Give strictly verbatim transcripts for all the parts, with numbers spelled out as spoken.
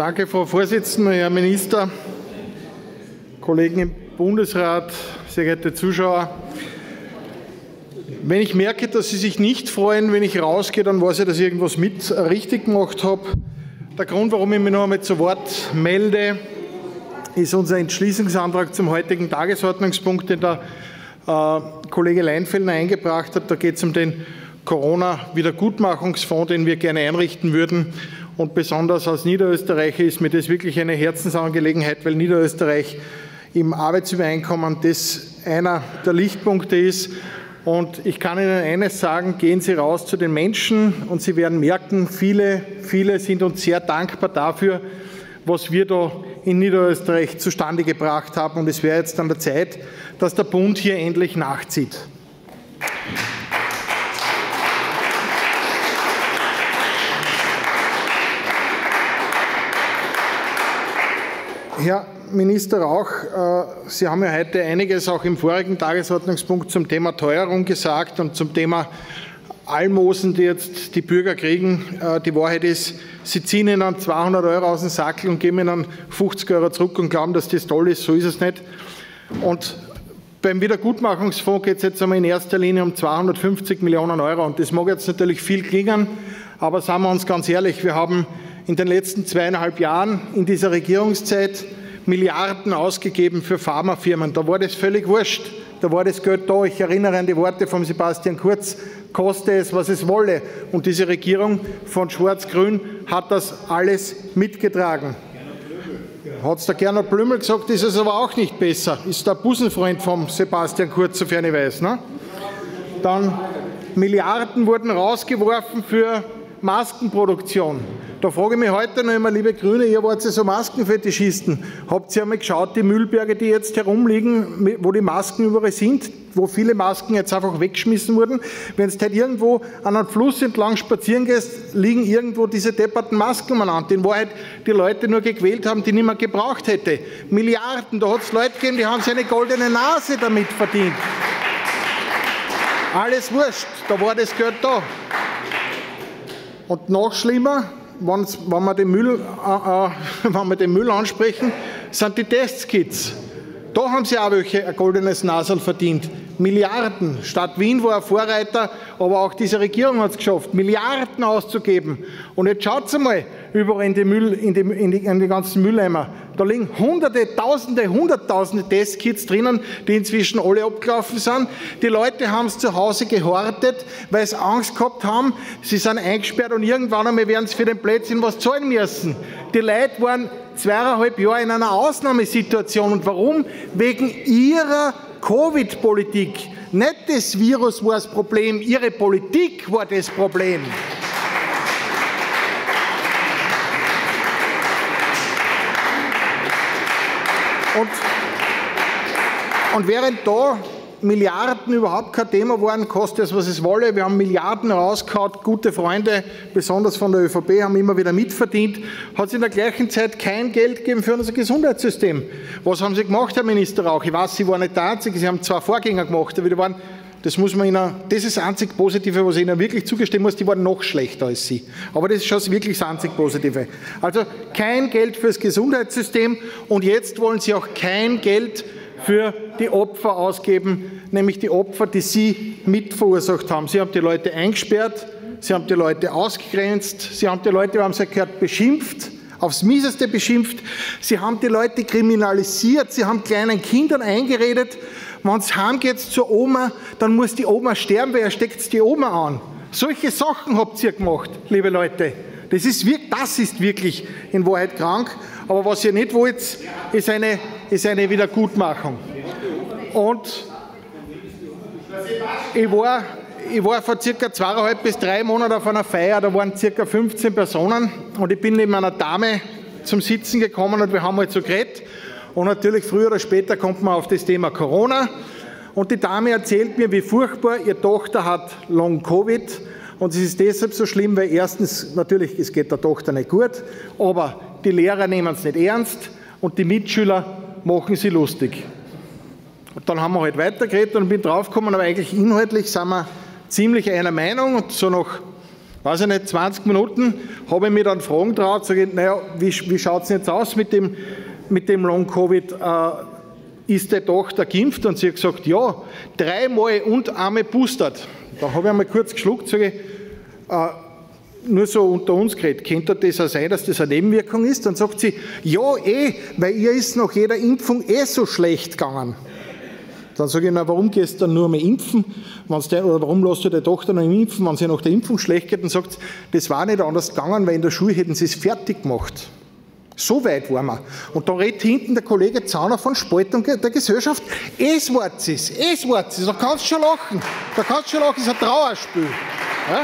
Danke, Frau Vorsitzende, Herr Minister, Kollegen im Bundesrat, sehr geehrte Zuschauer. Wenn ich merke, dass Sie sich nicht freuen, wenn ich rausgehe, dann weiß ich, dass ich irgendwas mit richtig gemacht habe. Der Grund, warum ich mich noch einmal zu Wort melde, ist unser Entschließungsantrag zum heutigen Tagesordnungspunkt, den der äh, Kollege Leinfelder eingebracht hat. Da geht es um den Corona-Wiedergutmachungsfonds, den wir gerne einrichten würden. Und besonders als Niederösterreicher ist mir das wirklich eine Herzensangelegenheit, weil Niederösterreich im Arbeitsübereinkommen das einer der Lichtpunkte ist. Und ich kann Ihnen eines sagen, gehen Sie raus zu den Menschen und Sie werden merken, viele, viele sind uns sehr dankbar dafür, was wir da in Niederösterreich zustande gebracht haben. Und es wäre jetzt an der Zeit, dass der Bund hier endlich nachzieht. Herr Minister Rauch, Sie haben ja heute einiges auch im vorigen Tagesordnungspunkt zum Thema Teuerung gesagt und zum Thema Almosen, die jetzt die Bürger kriegen. Die Wahrheit ist, Sie ziehen ihnen zweihundert Euro aus dem Sackel und geben ihnen fünfzig Euro zurück und glauben, dass das toll ist. So ist es nicht. Und beim Wiedergutmachungsfonds geht es jetzt einmal in erster Linie um zweihundertfünfzig Millionen Euro. Und das mag jetzt natürlich viel klingen, aber seien wir uns ganz ehrlich, wir haben in den letzten zweieinhalb Jahren in dieser Regierungszeit Milliarden ausgegeben für Pharmafirmen. Da war das völlig wurscht. Da war das Geld da. Ich erinnere an die Worte von Sebastian Kurz, koste es, was es wolle. Und diese Regierung von Schwarz-Grün hat das alles mitgetragen. Hat es der Gernot Blümel gesagt, ist es aber auch nicht besser. Ist der Busenfreund von Sebastian Kurz, sofern ich weiß. Ne? Dann Milliarden wurden rausgeworfen für Maskenproduktion. Da frage ich mich heute noch immer, liebe Grüne, ihr wart ja so Maskenfetischisten. Habt ihr einmal geschaut, die Müllberge, die jetzt herumliegen, wo die Masken überall sind, wo viele Masken jetzt einfach weggeschmissen wurden? Wenn du halt irgendwo an einem Fluss entlang spazieren gehst, liegen irgendwo diese depperten Masken umeinander, in Wahrheit die Leute nur gequält haben, die niemand gebraucht hätte. Milliarden, da hat es Leute gegeben, die haben sich eine goldene Nase damit verdient. Alles wurscht, da war das Geld da. Und noch schlimmer, wenn, wenn, wir den Müll, äh, wenn wir den Müll ansprechen, sind die Testkits. Da haben sie auch welche ein goldenes Nasel verdient. Milliarden. Stadt Wien war ein Vorreiter, aber auch diese Regierung hat es geschafft, Milliarden auszugeben. Und jetzt schaut mal überall in die, Müll, in, die, in, die, in die ganzen Mülleimer. Da liegen Hunderte, Tausende, Hunderttausende Testkits drinnen, die inzwischen alle abgelaufen sind. Die Leute haben es zu Hause gehortet, weil sie Angst gehabt haben. Sie sind eingesperrt und irgendwann einmal werden sie für den Plätzchen was zahlen müssen. Die Leute waren zweieinhalb Jahre in einer Ausnahmesituation. Und warum? Wegen ihrer Covid-Politik. Nicht das Virus war das Problem, ihre Politik war das Problem. Und, und während da Milliarden überhaupt kein Thema waren, kostet es, was es wolle. Wir haben Milliarden rausgehauen, gute Freunde, besonders von der ÖVP, haben immer wieder mitverdient. Hat es in der gleichen Zeit kein Geld gegeben für unser Gesundheitssystem. Was haben Sie gemacht, Herr Minister Rauch? Ich weiß, Sie waren nicht der Einzige, Sie haben zwei Vorgänger gemacht, aber die waren, das muss man Ihnen, das ist das einzig Positive, was ich Ihnen wirklich zugestehen muss, die waren noch schlechter als Sie. Aber das ist schon wirklich das einzig Positive. Also kein Geld fürs Gesundheitssystem und jetzt wollen Sie auch kein Geld für die Opfer ausgeben, nämlich die Opfer, die Sie mit verursacht haben. Sie haben die Leute eingesperrt, Sie haben die Leute ausgegrenzt, Sie haben die Leute, wir haben es ja gehört, beschimpft, aufs Mieseste beschimpft, Sie haben die Leute kriminalisiert, Sie haben kleinen Kindern eingeredet, wenn es heimgeht zur Oma, dann muss die Oma sterben, weil er steckt die Oma an. Solche Sachen habt ihr gemacht, liebe Leute. Das ist, das ist wirklich in Wahrheit krank. Aber was ihr nicht wollt, ist eine, ist eine Wiedergutmachung. Und ich war, ich war vor circa zweieinhalb bis drei Monaten auf einer Feier, da waren circa fünfzehn Personen und ich bin neben einer Dame zum Sitzen gekommen und wir haben halt so geredet. Und natürlich früher oder später kommt man auf das Thema Corona. Und die Dame erzählt mir, wie furchtbar, ihre Tochter hat Long-Covid. Und es ist deshalb so schlimm, weil erstens, natürlich, es geht der Tochter nicht gut, aber die Lehrer nehmen es nicht ernst und die Mitschüler machen sie lustig. Und dann haben wir halt weitergeredet und bin draufgekommen, aber eigentlich inhaltlich sind wir ziemlich einer Meinung. Und so nach weiß ich nicht, zwanzig Minuten, habe ich mir dann Fragen traut, sage ich, naja, wie, wie schaut es jetzt aus mit dem, mit dem Long-Covid? Äh, ist der Tochter geimpft? Und sie hat gesagt, ja, dreimal und einmal boostert. Da habe ich einmal kurz geschluckt, sage ich, äh, nur so unter uns geredet, könnte das auch sein, dass das eine Nebenwirkung ist? Dann sagt sie, ja, eh, weil ihr ist nach jeder Impfung eh so schlecht gegangen. Dann sage ich, na, warum gehst du dann nur mehr impfen? Wenn's der, oder warum lässt du deine Tochter noch impfen, wenn sie nach der Impfung schlecht geht? Dann sagt sie, das war nicht anders gegangen, weil in der Schule hätten sie es fertig gemacht. So weit waren wir. Und da redet hinten der Kollege Zauner von Spaltung der Gesellschaft. Es wird es, es wird es. Da kannst du schon lachen. Da kannst du schon lachen, das ist ein Trauerspiel. Ja?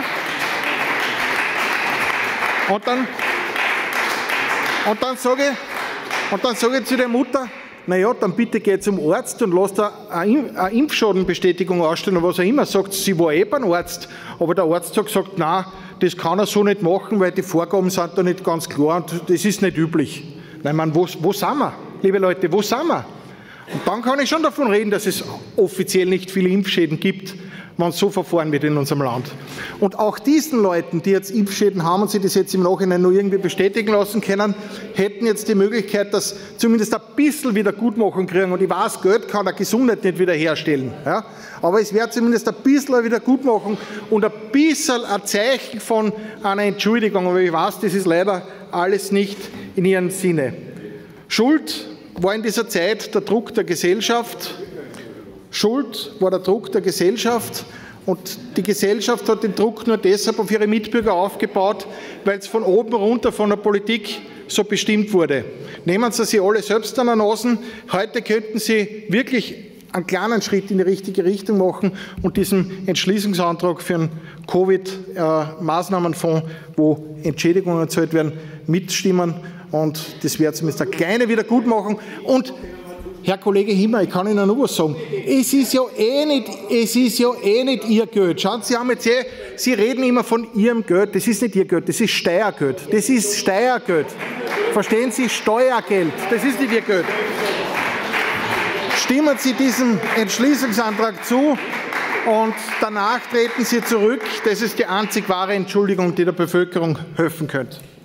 Und dann, und dann sage ich, und dann sage ich zu der Mutter, naja, dann bitte geh zum Arzt und lass da eine Impfschadenbestätigung ausstellen oder was auch immer. Sagt sie, sie war eh beim Arzt, aber der Arzt hat gesagt, nein, das kann er so nicht machen, weil die Vorgaben sind da nicht ganz klar und das ist nicht üblich. Nein, man, wo, wo sind wir, liebe Leute, wo sind wir? Und dann kann ich schon davon reden, dass es offiziell nicht viele Impfschäden gibt, wenn es so verfahren wird in unserem Land. Und auch diesen Leuten, die jetzt Impfschäden haben und sich das jetzt im Nachhinein nur irgendwie bestätigen lassen können, hätten jetzt die Möglichkeit, dass zumindest ein bisschen Wiedergutmachung kriegen. Und ich weiß, Geld kann eine Gesundheit nicht wiederherstellen. Ja? Aber es wäre zumindest ein bisschen eine Wiedergutmachung und ein bisschen ein Zeichen von einer Entschuldigung. Aber ich weiß, das ist leider alles nicht in ihrem Sinne. Schuld war in dieser Zeit der Druck der Gesellschaft. Schuld war der Druck der Gesellschaft und die Gesellschaft hat den Druck nur deshalb auf ihre Mitbürger aufgebaut, weil es von oben runter von der Politik so bestimmt wurde. Nehmen Sie sich alle selbst an der Nase. Heute könnten Sie wirklich einen kleinen Schritt in die richtige Richtung machen und diesem Entschließungsantrag für einen Covid-Maßnahmenfonds, wo Entschädigungen gezahlt werden, mitstimmen. Und das wäre zumindest eine kleine Wiedergutmachung. Und Herr Kollege Himmer, ich kann Ihnen noch was sagen. Es ist ja eh nicht, es ist ja eh nicht Ihr Geld. Schauen Sie, Sie haben jetzt eh, Sie reden immer von Ihrem Geld. Das ist nicht Ihr Geld, das ist Steuergeld. Das ist Steuergeld. Verstehen Sie? Steuergeld. Das ist nicht Ihr Geld. Stimmen Sie diesem Entschließungsantrag zu und danach treten Sie zurück. Das ist die einzig wahre Entschuldigung, die der Bevölkerung helfen könnte.